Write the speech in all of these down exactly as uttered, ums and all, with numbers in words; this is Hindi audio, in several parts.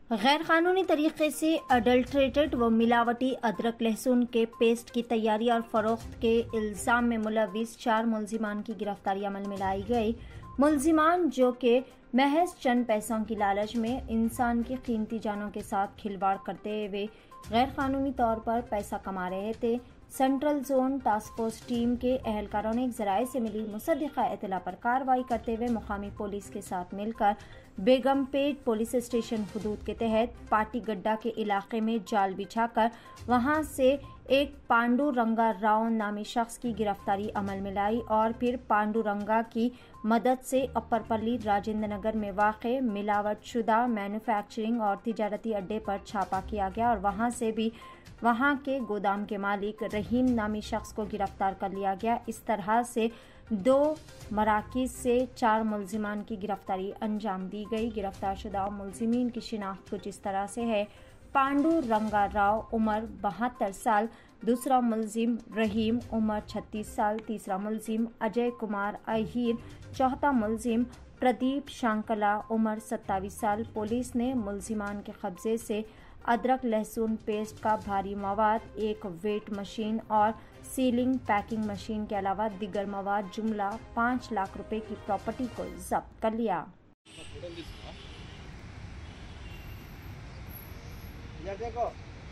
गैर कानूनी तरीके से अडल्ट्रेटेड व मिलावटी अदरक लहसुन के पेस्ट की तैयारी और फरोख्त के इल्जाम में मुलविस चार मुलजिमान की गिरफ्तारी अमल में लाई गई। मुलजिमान जो कि महज चंद पैसों की लालच में इंसान की कीमती जानों के साथ खिलवाड़ करते हुए गैर कानूनी तौर पर पैसा कमा रहे थे। Central zone task force team के एहलकारों ने जराये से मिली मुसद्दिका इत्तला पर कार्रवाई करते हुए मुकामी पुलिस के साथ मिलकर बेगमपेट पुलिस स्टेशन हुदूद के तहत पाटी गड्ढा के इलाके में जाल बिछाकर वहां से एक पांडुरंगा राव नामी शख्स की गिरफ्तारी अमल में लाई और फिर पांडुरंगा की मदद से अप्परपल्ली राजेंद्र नगर में वाक़े मिलावटशुदा मैन्युफैक्चरिंग और तिजारती अड्डे पर छापा किया गया और वहां से भी वहां के गोदाम के मालिक रहीम नामी शख्स को गिरफ्तार कर लिया गया। इस तरह से दो मराकिज से चार मुलजिमान की गिरफ्तारी अंजाम दी गई। गिरफ्तार शुदा मुलजिमीन की शिनाख्त कुछ इस तरह से है। पांडु रंगा राव उम्र बहत्तर साल, दूसरा मुलजिम रहीम उम्र छत्तीस साल, तीसरा मुलजिम अजय कुमार अहीर, चौथा मुलजिम प्रदीप शांकला उम्र सत्ताईस साल। पुलिस ने मुलजिमान के कब्जे से अदरक लहसुन पेस्ट का भारी मवाद, एक वेट मशीन और सीलिंग पैकिंग मशीन के अलावा दिगर मवाद जुमला पाँच लाख रुपए की प्रॉपर्टी को जब्त कर लिया। देखो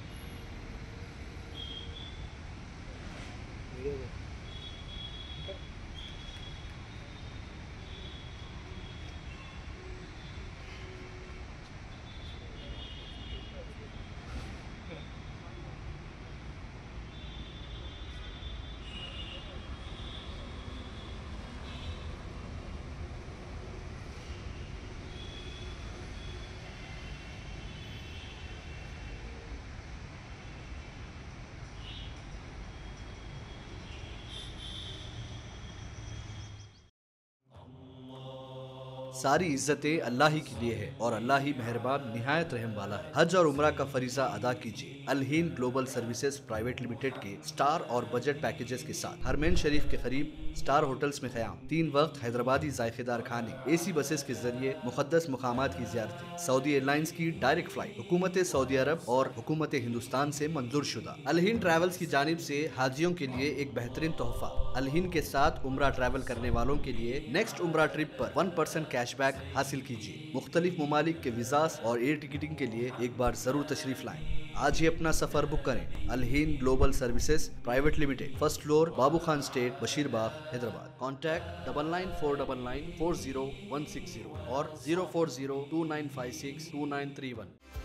सारी इज्जतें अल्लाह ही के लिए है और अल्लाह ही मेहरबान निहायत रहम वाला है। हज और उम्रा का फरीजा अदा कीजिए Al Hind global services private limited के स्टार और बजट पैकेजेस के साथ। हरमैन शरीफ के करीब स्टार होटल्स में क़याम, तीन वक्त हैदराबादी जायकेदार खाने, एसी बसेस के जरिए मुकद्दस मुकामात की ज़ियारतें, सऊदी एयरलाइंस की डायरेक्ट फ्लाइट, हुकूमत सऊदी अरब और हुकूमत हिंदुस्तान से मंजूर शुदा। अल हिंद ट्रैवल्स की जानिब से हाजियों के लिए एक बेहतरीन तोहफा। अल हिंद के साथ उम्रा ट्रैवल करने वालों के लिए नेक्स्ट उम्रा ट्रिप पर वन परसेंट कैशबैक हासिल कीजिए। मुख्तलिफ ममालिक के वीज़ास और एयर टिकटिंग के लिए एक बार जरूर तशरीफ लाएं। आज ही अपना सफर बुक करें। Al Hind global services private limited, first floor, Babu Khan state, Basheerbagh, Hyderabad. Contact double nine four double nine four zero one six zero और zero four zero two nine five six two nine three one.